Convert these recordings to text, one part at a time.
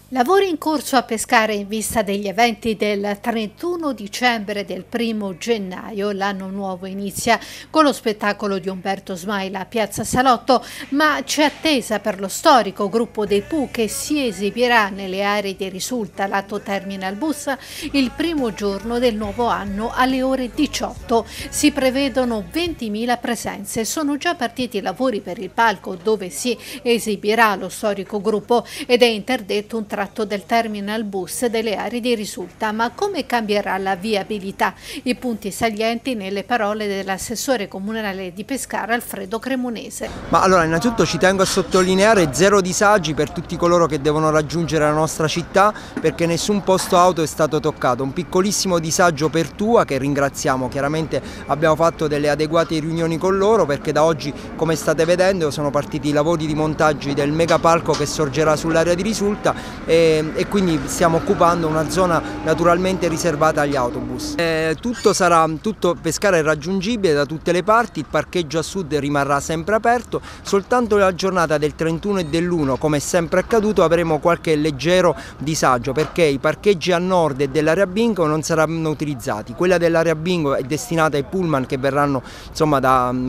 Lavori in corso a Pescara in vista degli eventi del 31 dicembre e del 1° gennaio. L'anno nuovo inizia con lo spettacolo di Umberto Smaila a Piazza Salotto, ma c'è attesa per lo storico gruppo dei Pooh che si esibirà nelle aree di Risulta, lato Terminal Bus, il primo giorno del nuovo anno alle ore 18. Si prevedono 20.000 presenze. Sono già partiti i lavori per il palco dove si esibirà lo storico gruppo ed è interdetto un tratto del terminal bus delle aree di Risulta. Ma come cambierà la viabilità? I punti salienti nelle parole dell'assessore comunale di Pescara Alfredo Cremonese. Ma allora, innanzitutto ci tengo a sottolineare zero disagi per tutti coloro che devono raggiungere la nostra città, perché nessun posto auto è stato toccato. Un piccolissimo disagio per Tua, che ringraziamo, chiaramente abbiamo fatto delle adeguate riunioni con loro, perché da oggi, come state vedendo, sono partiti i lavori di montaggio del megapalco che sorgerà sull'area di Risulta e quindi stiamo occupando una zona naturalmente riservata agli autobus. Tutto Pescara è raggiungibile da tutte le parti, il parcheggio a sud rimarrà sempre aperto, soltanto la giornata del 31 e dell'1, come è sempre accaduto, avremo qualche leggero disagio perché i parcheggi a nord e dell'area bingo non saranno utilizzati. Quella dell'area bingo è destinata ai pullman che verranno, insomma,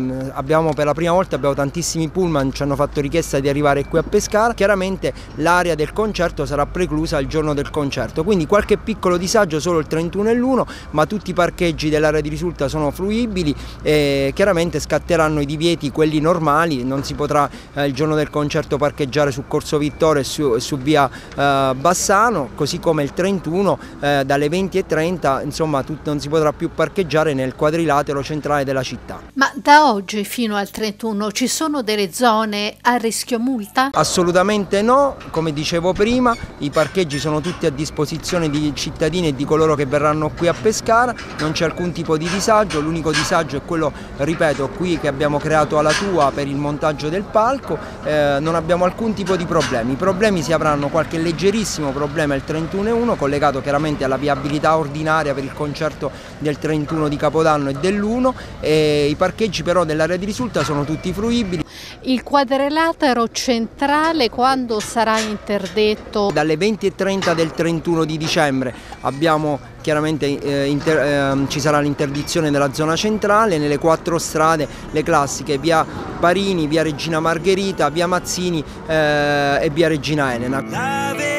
per la prima volta abbiamo tantissimi pullman, ci hanno fatto richiesta di arrivare qui a Pescara. Chiaramente l'area del concerto sarà preclusa il giorno del concerto, quindi qualche piccolo disagio solo il 31 e l'1, ma tutti i parcheggi dell'area di Risulta sono fruibili e chiaramente scatteranno i divieti, quelli normali. Non si potrà il giorno del concerto parcheggiare su Corso Vittorio e su via Bassano, così come il 31 dalle 20:30, insomma, non si potrà più parcheggiare nel quadrilatero centrale della città. Ma da oggi fino al 31 ci sono delle zone a rischio multa? Assolutamente no, come dicevo prima, i parcheggi sono tutti a disposizione di cittadini e di coloro che verranno qui a Pescara, non c'è alcun tipo di disagio. L'unico disagio è quello, ripeto, qui che abbiamo creato alla Tua per il montaggio del palco. Non abbiamo alcun tipo di problemi. I problemi si avranno qualche leggerissimo problema il 31 e 1, collegato chiaramente alla viabilità ordinaria per il concerto del 31 di Capodanno e dell'1, e i parcheggi però dell'area di Risulta sono tutti fruibili. Il quadrilatero centrale quando sarà interdetto? Dalle 20:30 del 31 di dicembre abbiamo chiaramente ci sarà l'interdizione della zona centrale nelle 4 strade, le classiche: via Parini, via Regina Margherita, via Mazzini e via Regina Elena.